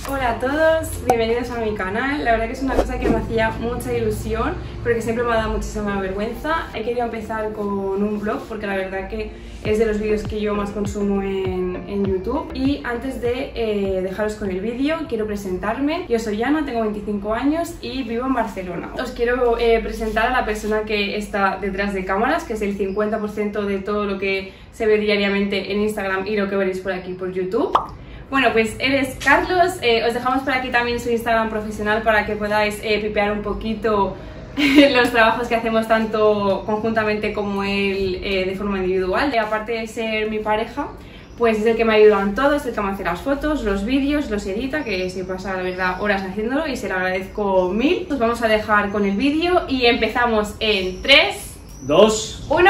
Hola a todos, bienvenidos a mi canal. La verdad que es una cosa que me hacía mucha ilusión, pero que siempre me ha dado muchísima vergüenza. He querido empezar con un vlog porque la verdad que es de los vídeos que yo más consumo en YouTube. Y antes de dejaros con el vídeo, quiero presentarme. Yo soy Ana, tengo 25 años y vivo en Barcelona. Os quiero presentar a la persona que está detrás de cámaras, que es el 50% de todo lo que se ve diariamente en Instagram y lo que veréis por aquí por YouTube. Bueno, pues él es Carlos. Os dejamos por aquí también su Instagram profesional para que podáis pipear un poquito los trabajos que hacemos tanto conjuntamente como él de forma individual. Aparte de ser mi pareja, pues es el que me ayuda en todo, es el que me hace las fotos, los vídeos, los edita, que se pasa la verdad horas haciéndolo y se lo agradezco mil. Os vamos a dejar con el vídeo y empezamos en 3, 2, 1...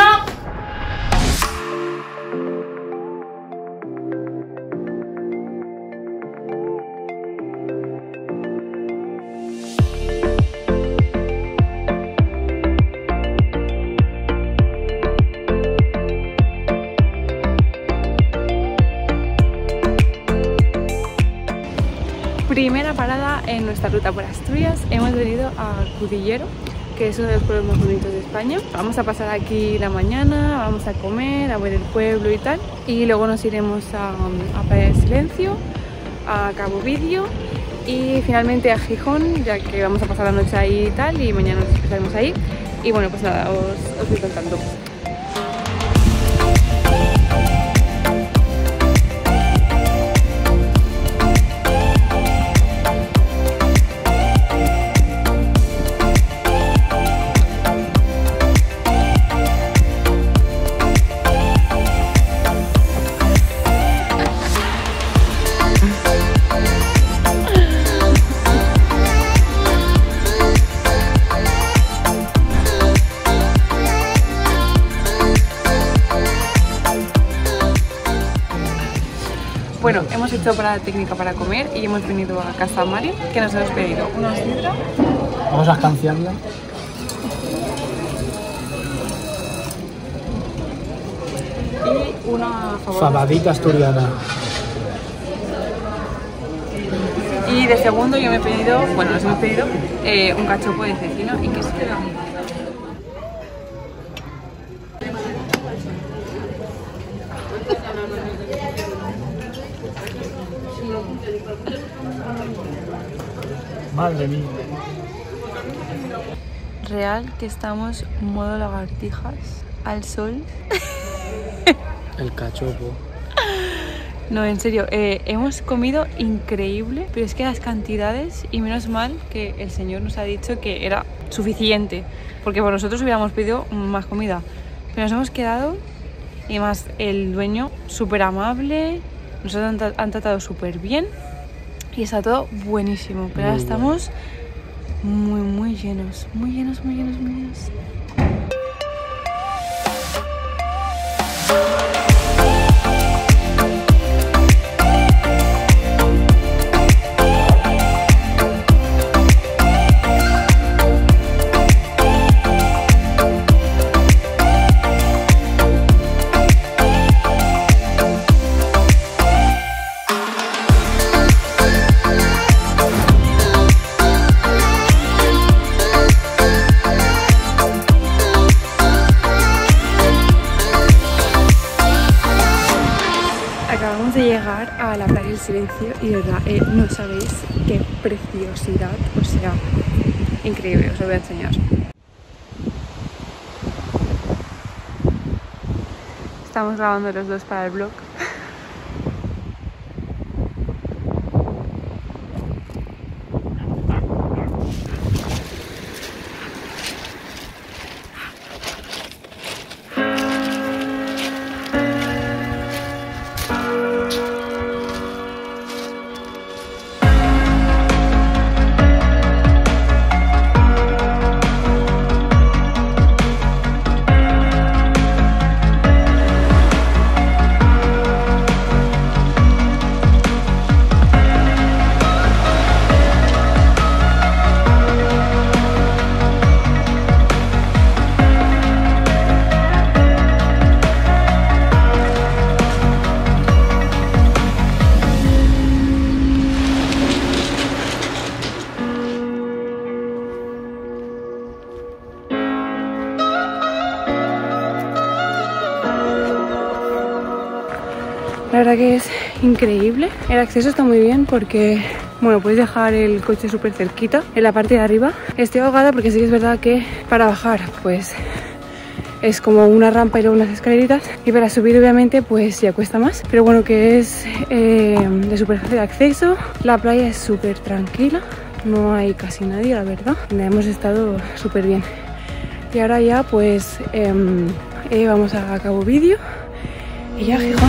Primera parada en nuestra ruta por Asturias. Hemos venido a Cudillero, que es uno de los pueblos más bonitos de España. Vamos a pasar aquí la mañana, vamos a comer, a ver el pueblo y tal. Y luego nos iremos a Playa del Silencio, a Cabo Vídeo y finalmente a Gijón, ya que vamos a pasar la noche ahí y tal. Y mañana nos despertaremos ahí. Y bueno, pues nada, os voy contando. Bueno, hemos hecho parada técnica para comer y hemos venido a Casa Mario, que nos hemos pedido una sidra. Vamos a escanciarla. Y una fabadita asturiana. Y de segundo yo me he pedido, bueno, nos hemos pedido un cachopo de cecino y queso. Madre mía. Real que estamos modo lagartijas al sol. El cachopo. No, en serio, hemos comido increíble, pero es que las cantidades, y menos mal que el señor nos ha dicho que era suficiente, porque por nosotros hubiéramos pedido más comida, pero nos hemos quedado, y más el dueño súper amable, nos han tratado súper bien y está todo buenísimo, pero ahora estamos muy llenos, muy llenos. Acabamos de llegar a la Playa del Silencio y de verdad no sabéis qué preciosidad, o sea, increíble, os lo voy a enseñar. Estamos grabando los dos para el vlog. verdad que es increíble. El acceso está muy bien porque, bueno, puedes dejar el coche súper cerquita en la parte de arriba. Estoy ahogada porque sí que es verdad que para bajar pues es como una rampa y luego unas escaleritas, y para subir obviamente pues ya cuesta más, pero bueno, que es de súper fácil acceso. La playa es súper tranquila, no hay casi nadie, la verdad. Hemos estado súper bien. Y ahora ya pues vamos a Cabo Vídeo y ya a Gijón.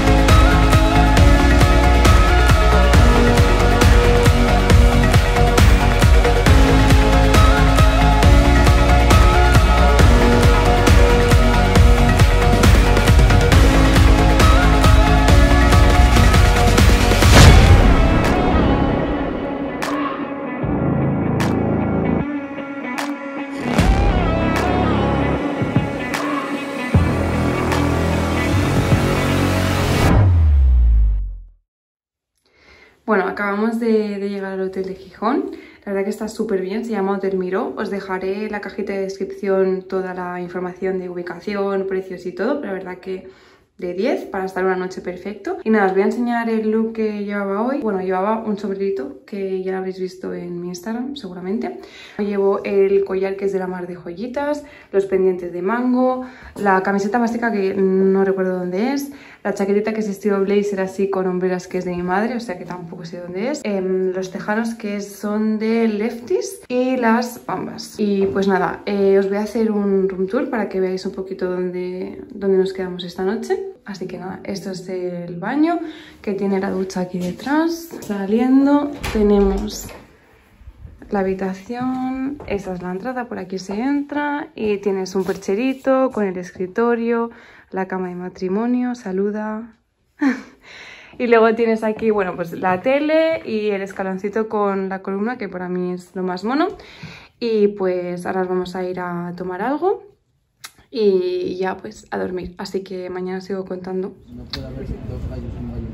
Bueno, acabamos de llegar al hotel de Gijón. La verdad que está súper bien, se llama Hotel Miró. Os dejaré en la cajita de descripción toda la información de ubicación, precios y todo, pero la verdad que de 10 para estar una noche perfecto. Y nada, os voy a enseñar el look que llevaba hoy. Bueno, llevaba un sombrerito que ya lo habréis visto en mi Instagram seguramente. Llevo el collar que es de la mar de joyitas, los pendientes de mango, la camiseta básica que no recuerdo dónde es, la chaquetita que es estilo blazer así con hombreras que es de mi madre, o sea que tampoco sé dónde es, los tejanos que son de Lefties y las bambas. Y pues nada, os voy a hacer un room tour para que veáis un poquito dónde nos quedamos esta noche. Así que nada, esto es el baño que tiene la ducha aquí detrás. Saliendo tenemos la habitación, esta es la entrada, por aquí se entra y tienes un percherito con el escritorio, la cama de matrimonio, saluda. Y luego tienes aquí, bueno, pues la tele y el escaloncito con la columna, que para mí es lo más mono. Y pues ahora vamos a ir a tomar algo y ya pues a dormir. Así que mañana sigo contando. No puede haber dos gallos en un gallo.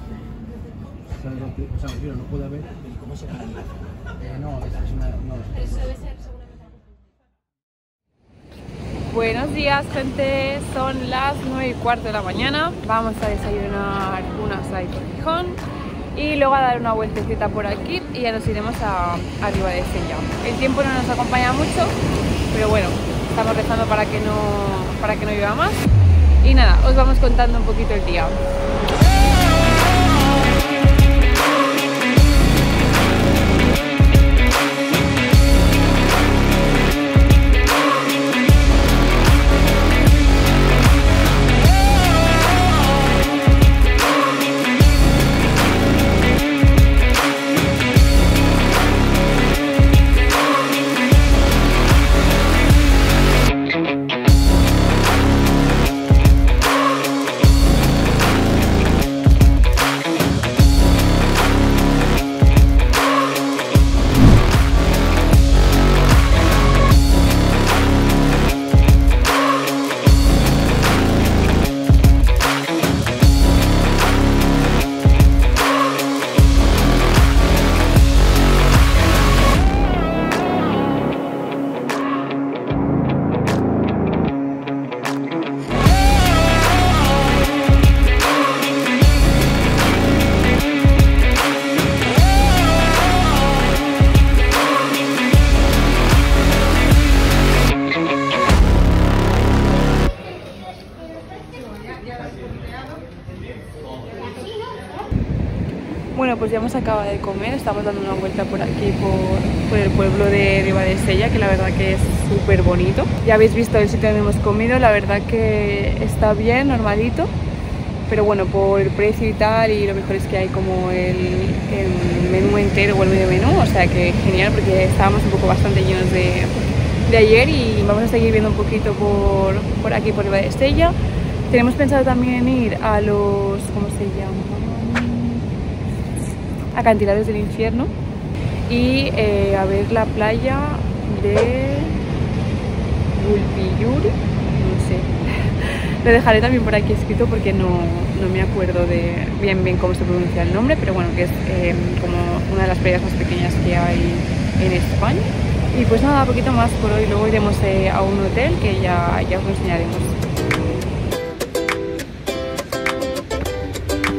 O sea, no puede haber. ¿Cómo se llama? No, es una. No, eso debe ser seguramente. Buenos días, gente, son las 9:15 de la mañana. Vamos a desayunar unas ahí por Gijón y luego a dar una vueltecita por aquí y ya nos iremos a Ribadesella. El tiempo no nos acompaña mucho, pero bueno, estamos rezando para que no llueva más. Y nada, os vamos contando un poquito el día. Bueno, pues ya hemos acabado de comer, estamos dando una vuelta por aquí, por el pueblo de Ribadesella, que la verdad que es súper bonito. Ya habéis visto el sitio donde hemos comido, la verdad que está bien, normalito, pero bueno, por el precio y tal, y lo mejor es que hay como el menú entero o el medio menú, o sea que genial, porque estábamos un poco bastante llenos de ayer y vamos a seguir viendo un poquito por aquí, por Ribadesella. Tenemos pensado también ir a los, ¿cómo se llama? Acantilados del Infierno y a ver la playa de Gulpillur, no sé. Lo dejaré también por aquí escrito porque no me acuerdo de bien cómo se pronuncia el nombre, pero bueno, que es como una de las playas más pequeñas que hay en España. Y pues nada, poquito más por hoy, luego iremos a un hotel que ya os lo enseñaremos.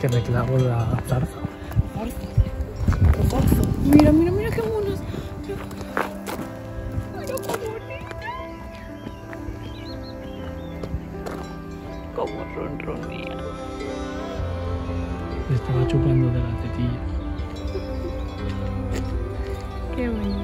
Que me clavo la zarza. Mira, mira, mira qué monos. Mira qué bonita. Como ronronea. Estaba chupando de la tetilla. Qué bonitas.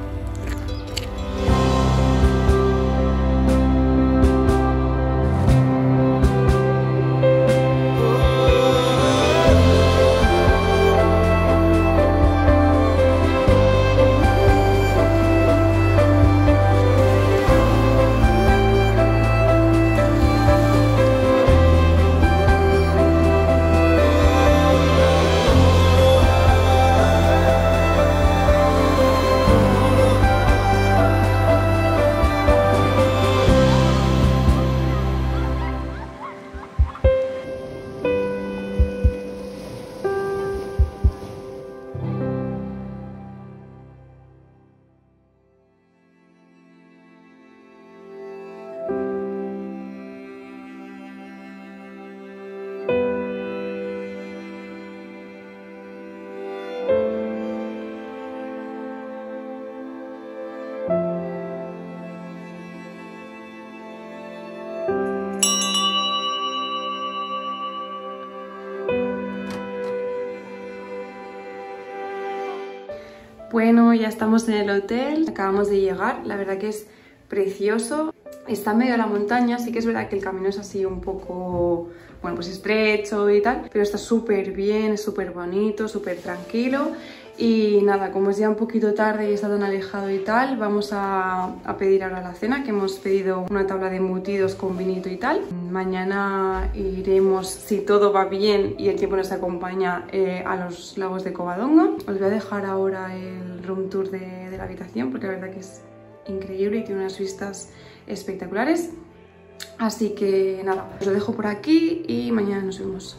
Bueno, ya estamos en el hotel, acabamos de llegar, la verdad que es precioso. Está en medio de la montaña, sí que es verdad que el camino es así un poco, bueno, pues estrecho y tal, pero está súper bien, es súper bonito, súper tranquilo. Y nada, como es ya un poquito tarde y está tan alejado y tal, vamos a pedir ahora la cena, que hemos pedido una tabla de embutidos con vinito y tal. Mañana iremos, si todo va bien y el tiempo nos acompaña, a los lagos de Covadonga. Os voy a dejar ahora el room tour de la habitación, porque la verdad que es increíble y tiene unas vistas espectaculares. Así que nada, os lo dejo por aquí y mañana nos vemos.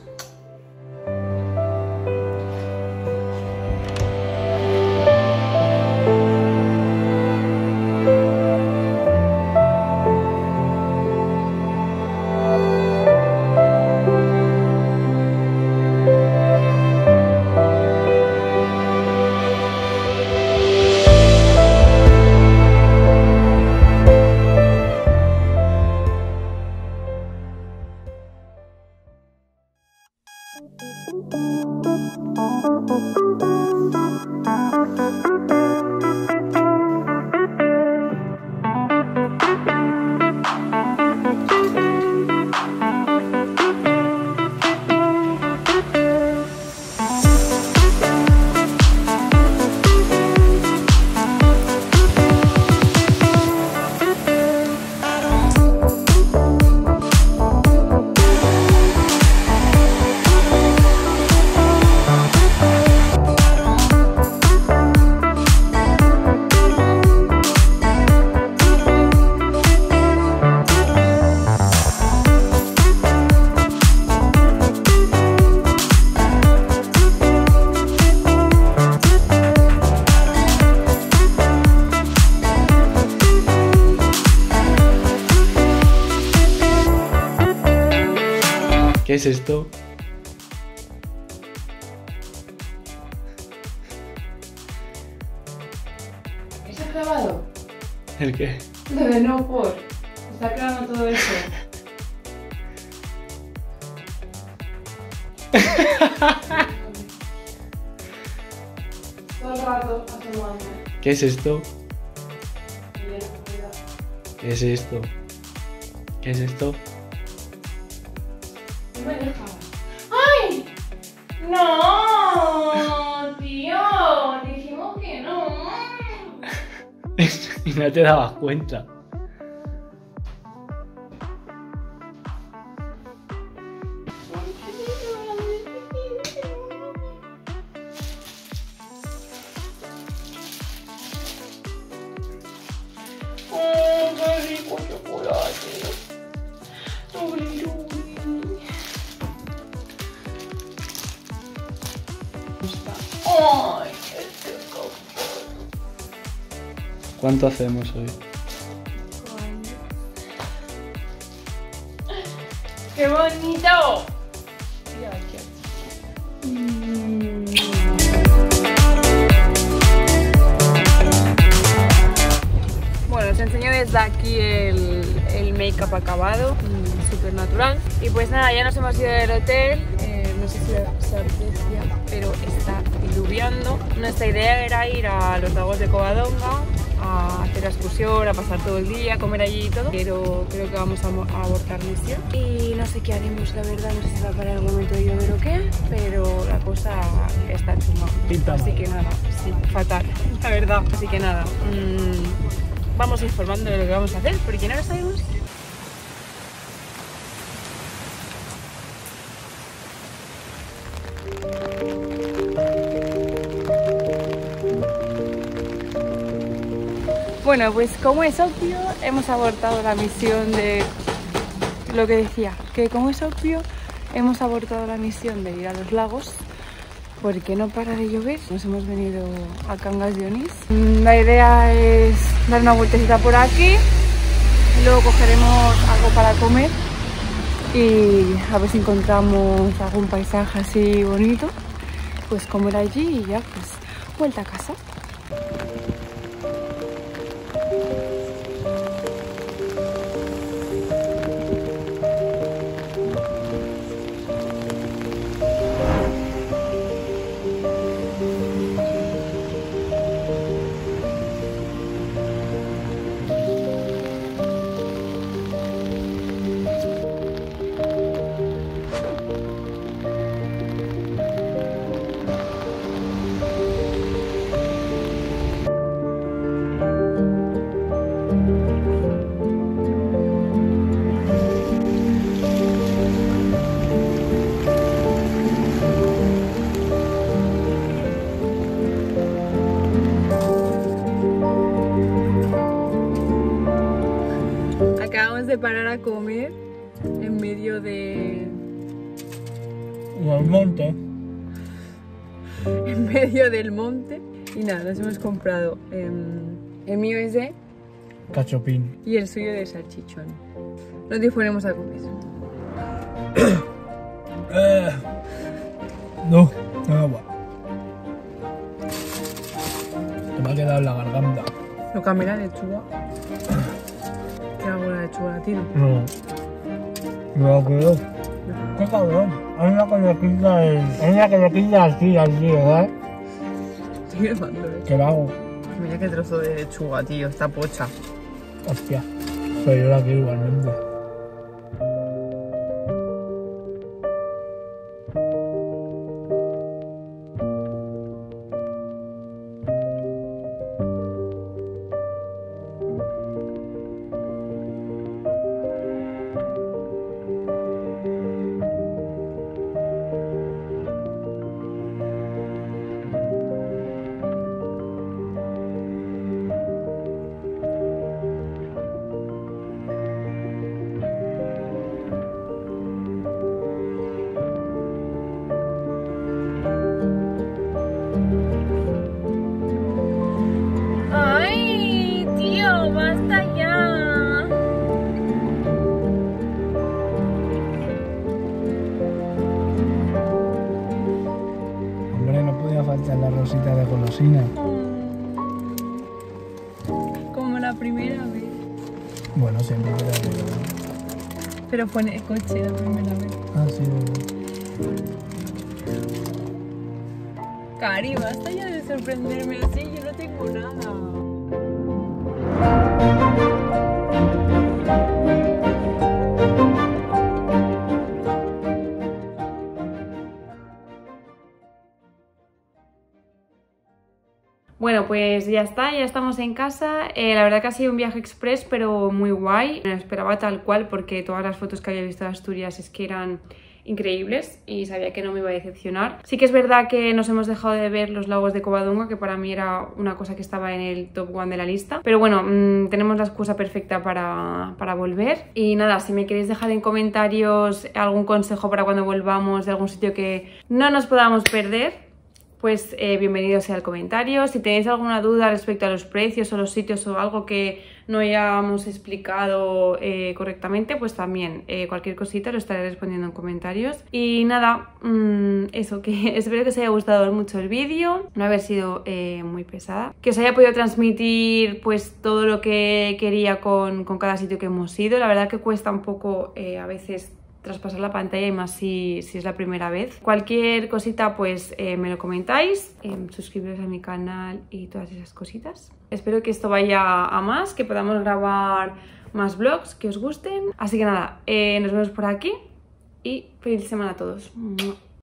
¿Qué es esto? ¿Eso has grabado? ¿El qué? Lo de no por. Está grabando todo eso. Todo el rato asomando. ¿Qué es esto? ¿Qué es esto? ¿Qué es esto? No me dejas. ¡Ay! ¡No! Tío, dijimos que no. Y no te dabas cuenta. ¡Oh, qué rico chocolate! ¡Ay, qué rico! ¿Cuánto hacemos hoy? ¡Qué bonito! Mira, desde aquí el make-up acabado, súper natural. Y pues nada, ya nos hemos ido del hotel. No sé si se aprecia, pero está diluviando. Nuestra idea era ir a los lagos de Covadonga, a hacer la excursión, a pasar todo el día, a comer allí y todo, pero creo que vamos a abortar misión y no sé qué haremos, la verdad. No sé si va a parar el momento de llover o qué, pero la cosa está chunga, así que nada, sí, fatal, la verdad. Así que nada, vamos informando de lo que vamos a hacer, porque no lo sabemos. Bueno, pues como es obvio, hemos abortado la misión de lo que decía, que como es obvio, hemos abortado la misión de ir a los lagos porque no para de llover. Nos hemos venido a Cangas de Onís. La idea es dar una vueltecita por aquí, luego cogeremos algo para comer y a ver si encontramos algún paisaje así bonito, pues comer allí y ya pues vuelta a casa. Acabamos de parar a comer en medio de... del monte. En medio del monte. Y nada, nos hemos comprado el mío es de Cachopín. y el suyo de salchichón. Nos disponemos a comer. No, agua. Se me ha quedado en la garganta. Lo cambié la lechuga. ¿Qué hago la lechuga? ¿La tiro? No. No, creo. Qué cabrón. Hay una que lo quita así, ¿verdad? Estoy grabándolo. ¿Qué lo hago? Mira qué trozo de lechuga, tío. Está pocha. Hostia. Pero yo la quiero igualmente. La rosita de golosina. Como la primera vez. Bueno, siempre queda bien. Pero fue en el coche la primera vez. Ah, sí, Cari, basta ya de sorprenderme así, yo no tengo nada. Bueno, pues ya está, ya estamos en casa. La verdad que ha sido un viaje express, pero muy guay. Me lo esperaba tal cual porque todas las fotos que había visto de Asturias es que eran increíbles y sabía que no me iba a decepcionar. Sí que es verdad que nos hemos dejado de ver los lagos de Covadonga, que para mí era una cosa que estaba en el top 1 de la lista. Pero bueno, tenemos la excusa perfecta para volver. Y nada, si me queréis dejar en comentarios algún consejo para cuando volvamos de algún sitio que no nos podamos perder, pues bienvenido sea el comentario. Si tenéis alguna duda respecto a los precios o los sitios o algo que no hayamos explicado correctamente, pues también cualquier cosita lo estaré respondiendo en comentarios. Y nada, eso, que espero que os haya gustado mucho el vídeo, no haber sido muy pesada, que os haya podido transmitir pues todo lo que quería con cada sitio que hemos ido. La verdad que cuesta un poco a veces traspasar la pantalla, y más si es la primera vez. Cualquier cosita pues me lo comentáis, suscribiros a mi canal y todas esas cositas. Espero que esto vaya a más, que podamos grabar más vlogs que os gusten. Así que nada, nos vemos por aquí y feliz semana a todos.